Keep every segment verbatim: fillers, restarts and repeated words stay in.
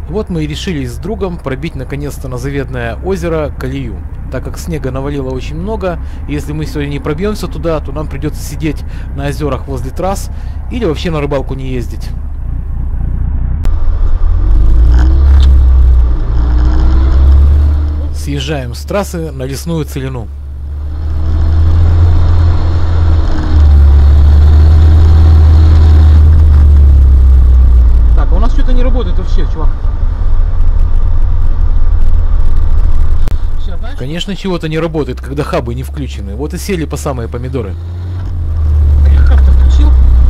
Вот мы и решили с другом пробить наконец-то на заветное озеро колею. Так как снега навалило очень много, и если мы сегодня не пробьемся туда, то нам придется сидеть на озерах возле трасс или вообще на рыбалку не ездить. Съезжаем с трассы на лесную целину. Так, а у нас что-то не работает вообще, чувак. Конечно, чего-то не работает, когда хабы не включены. Вот и сели по самые помидоры. Я хаб-то включил.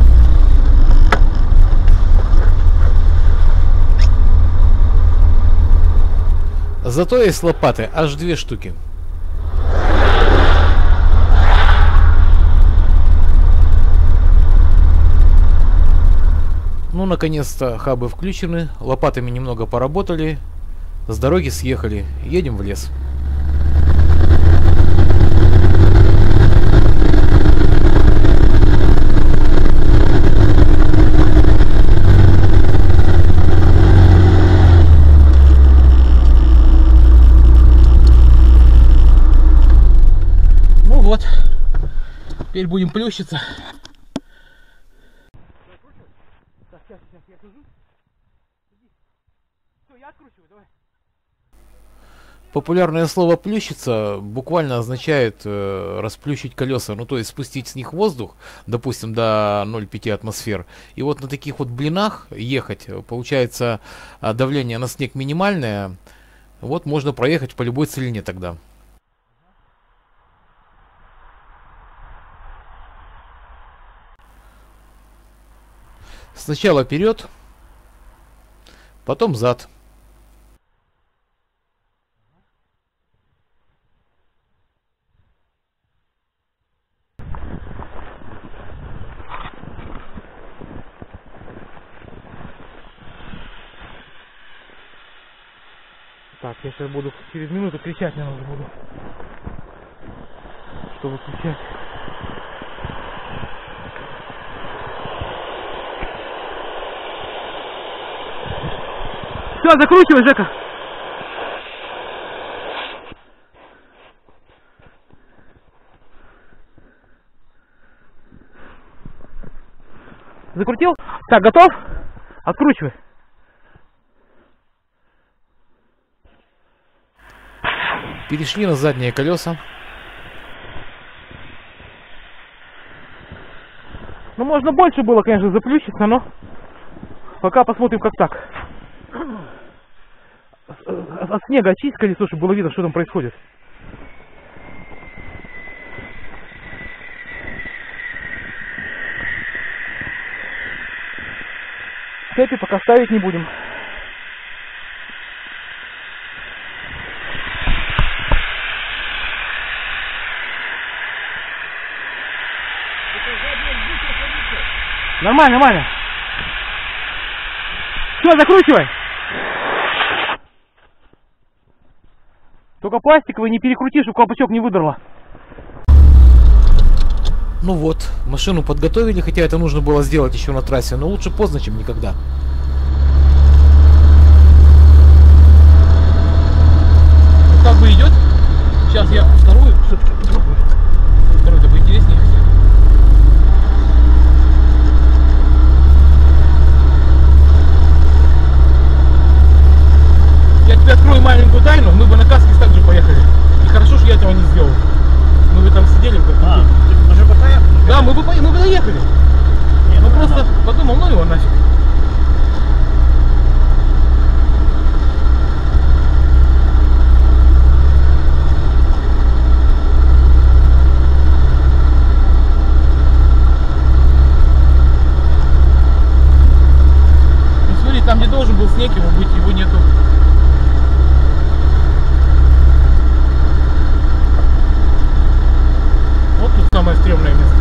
Зато есть лопаты, аж две штуки. Ну, наконец-то хабы включены, лопатами немного поработали, с дороги съехали, едем в лес. Ну вот, теперь будем плющиться. Так, сейчас, сейчас я кружу. Все, я откручиваю, давай. Популярное слово «плющиться» буквально означает э, расплющить колеса, ну то есть спустить с них воздух, допустим, до ноль целых пяти атмосфер. И вот на таких вот блинах ехать, получается, давление на снег минимальное, вот можно проехать по любой целине тогда. Сначала вперед, потом зад. Так, я сейчас буду через минуту кричать, наверное, буду, что выключать. Все, закручивай, Жека. Закрутил? Так, готов? Откручивай. Перешли на задние колеса. Ну, можно больше было, конечно, заплющиться, но пока посмотрим, как так. От снега очистить колесо, чтобы было видно, что там происходит. Цепи пока ставить не будем. Нормально, нормально. Все, закручивай. Только пластиковый не перекрути, чтобы колпачок не выдрало. Ну вот, машину подготовили, хотя это нужно было сделать еще на трассе, но лучше поздно, чем никогда. Ну, как бы идет. Сейчас я вторую все-таки попробую. Вторую-то поинтереснее. Я тебе открою маленькую тайну, мы бы на Каскис также поехали. И хорошо, что я этого не сделал. Мы бы там сидели в каком-то... А, мы же поехали? Да, мы бы, по... мы бы доехали. Не, ну ну, просто надо. подумал, ну его нафиг. Ну смотри, там где должен был снег его быть, его нету. Вот тут самое стрёмное место.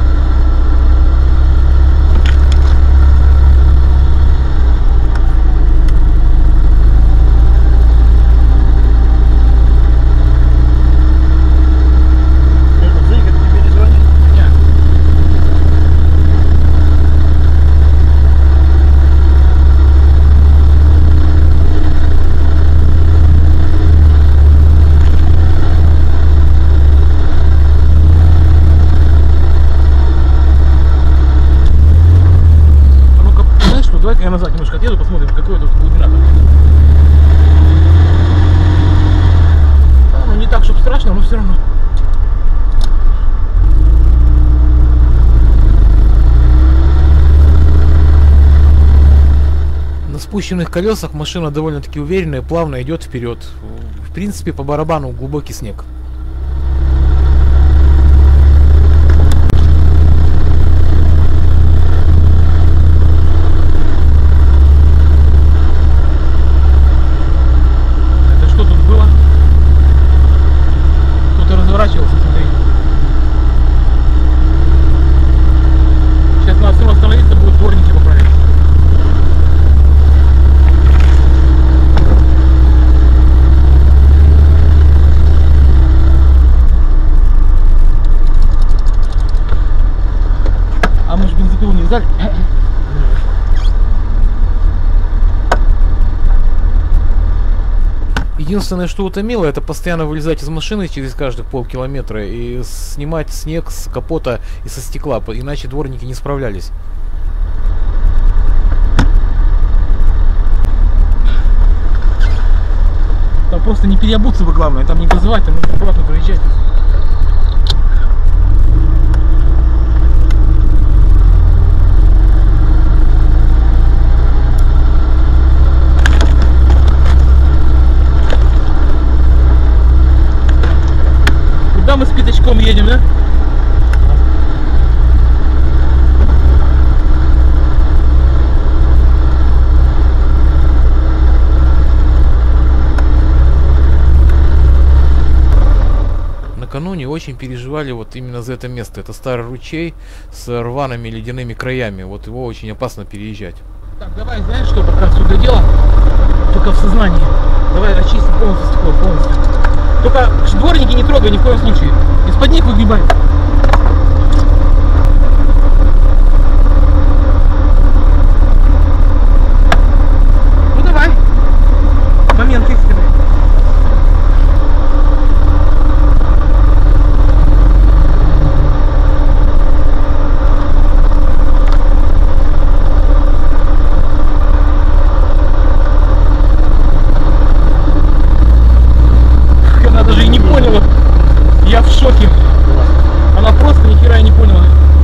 Это Зыгорь тебе не звонит? Нет. давай-ка я назад немножко отъеду, посмотрим, какой тут глубина. Да, ну не так, чтобы страшно, но все равно. На спущенных колесах машина довольно-таки уверенная, плавно идет вперед. В принципе, по барабану глубокий снег. Это что тут было? Кто-то разворачивался, смотри. Сейчас надо все равно остановиться, будут дворники поправить. А мы же бензопилу не сдали. Единственное, что утомило, это постоянно вылезать из машины через каждых полкилометра и снимать снег с капота и со стекла, иначе дворники не справлялись. Там просто не переобуться бы, главное, там не газовать, там нужно аккуратно проезжать. Куда мы с пятачком едем, да? Накануне очень переживали вот именно за это место. Это старый ручей с рваными ледяными краями. Вот его очень опасно переезжать. Так, давай, знаешь что, пока сюда дело, только в сознании. Давай очистим полностью стекло, полностью. Только дворники не трогай ни в коем случае. Из-под них выгребай. Ну давай. Момент экстренный. Она даже и не поняла. Я в шоке. Она просто ни хера и не поняла.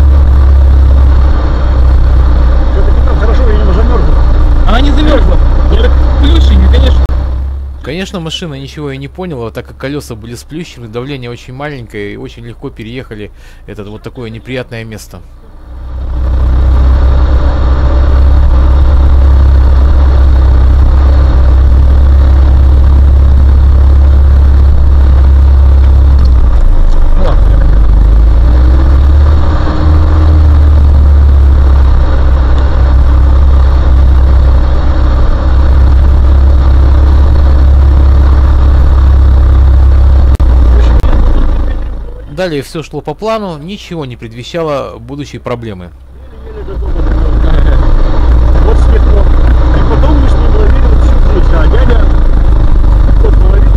Все-таки там хорошо, я не замерзла. Она не замерзла. Это плющенье, конечно. Конечно, машина ничего и не поняла, так как колеса были сплющены, давление очень маленькое и очень легко переехали это вот такое неприятное место. Далее все шло по плану, ничего не предвещало будущей проблемы. Еле-еле до дома добрался. Вот светло. И потом мы с ним ловили вот всю жизнь. А дядя вот ловит.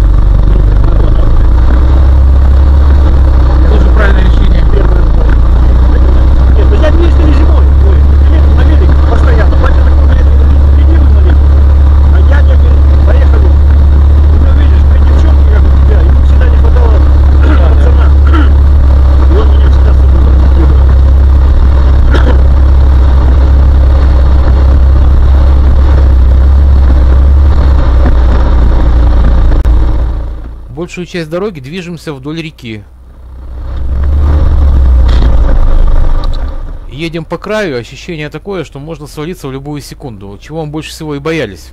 Тоже правильное решение. Первое зимой. Нет, мы с дядей ездили зимой. Ой, летом на велике постоянно. Батя такой на летом педил на летом. А дядя говорит, поехали. Ну видишь, две девчонки, как у тебя. Ему всегда не хватало пацана. И он меня всегда с собой выбрал. Большую часть дороги движемся вдоль реки. Едем по краю, ощущение такое, что можно свалиться в любую секунду, чего мы больше всего и боялись.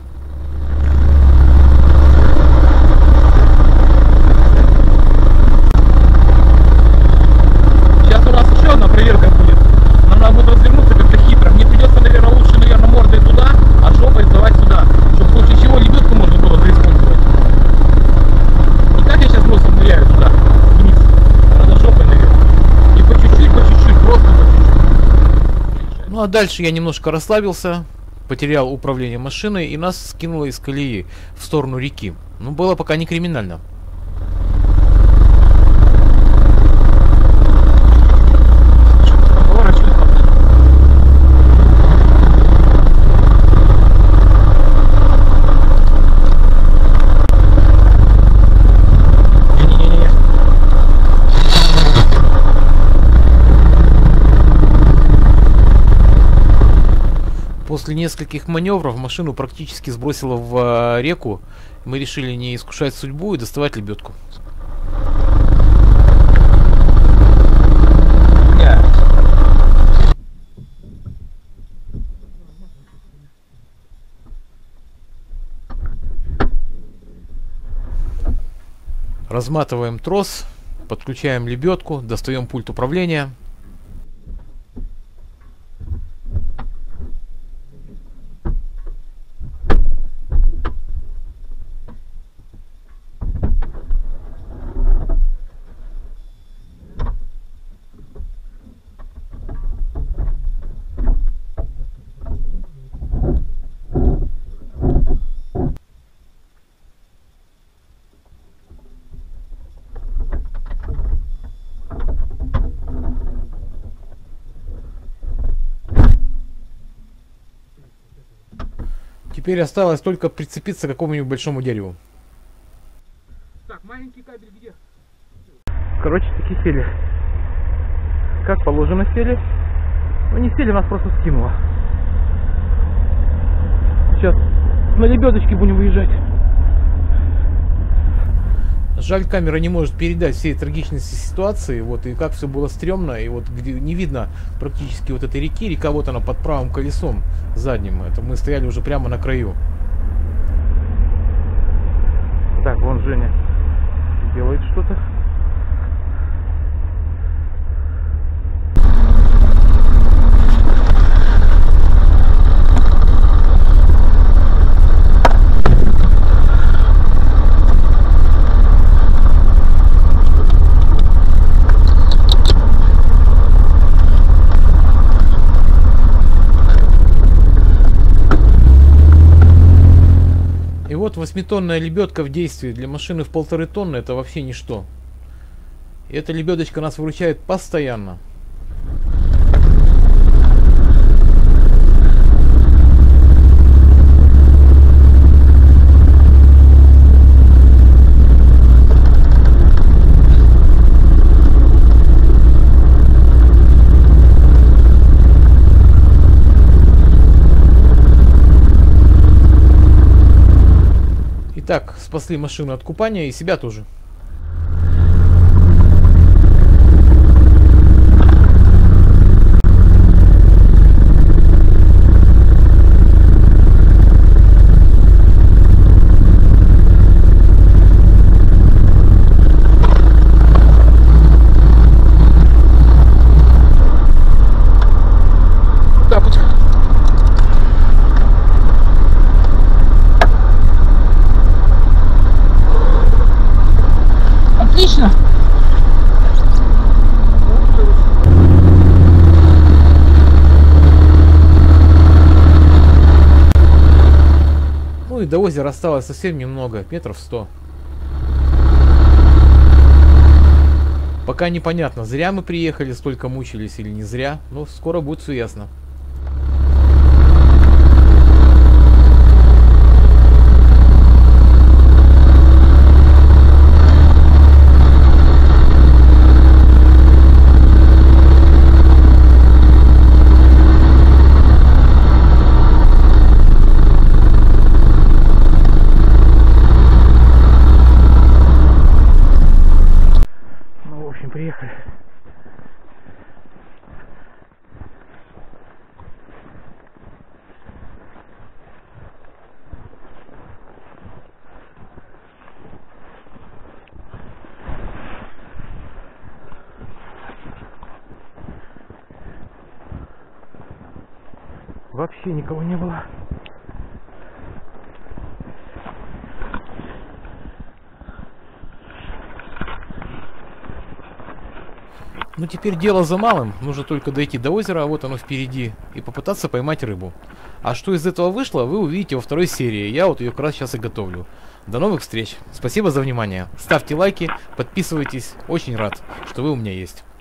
Сейчас у нас еще одна проверка будет. Нам надо будет развернуться как-то хитро. Мне придется, наверное, лучше, наверное, мордой туда, а жопой сдавать сюда. Чтобы в случае чего лебедку можно было заиспользовать. Не как я сейчас носом ныряю туда, вниз. Надо жопой, наверное. И по чуть-чуть, по чуть-чуть, просто по чуть-чуть. Ну а дальше я немножко расслабился, потерял управление машиной и нас скинуло из колеи в сторону реки. Ну, было пока не криминально. После нескольких маневров машину практически сбросило в реку. Мы решили не искушать судьбу и доставать лебедку. Разматываем трос, подключаем лебедку, достаем пульт управления. Теперь осталось только прицепиться к какому-нибудь большому дереву. Так, маленький кабель где? Короче, таки сели. Как положено сели. Ну не сели, нас просто скинуло. Сейчас на лебедочке будем выезжать. Жаль, камера не может передать всей трагичности ситуации, вот, и как все было стрёмно, и вот где не видно практически вот этой реки, река вот она под правым колесом задним, это мы стояли уже прямо на краю. Так, вон Женя делает что-то. Вот восьмитонная лебедка в действии для машины в полторы тонны это вообще ничто. И эта лебедочка нас выручает постоянно. Так, спасли машину от купания и себя тоже. Отлично. Ну и до озера осталось совсем немного, метров сто. Пока непонятно, зря мы приехали, столько мучились или не зря, но скоро будет все ясно. Приехали. Вообще никого не было. Ну теперь дело за малым, нужно только дойти до озера, а вот оно впереди, и попытаться поймать рыбу. А что из этого вышло, вы увидите во второй серии, я вот ее как раз сейчас и готовлю. До новых встреч, спасибо за внимание, ставьте лайки, подписывайтесь, очень рад, что вы у меня есть.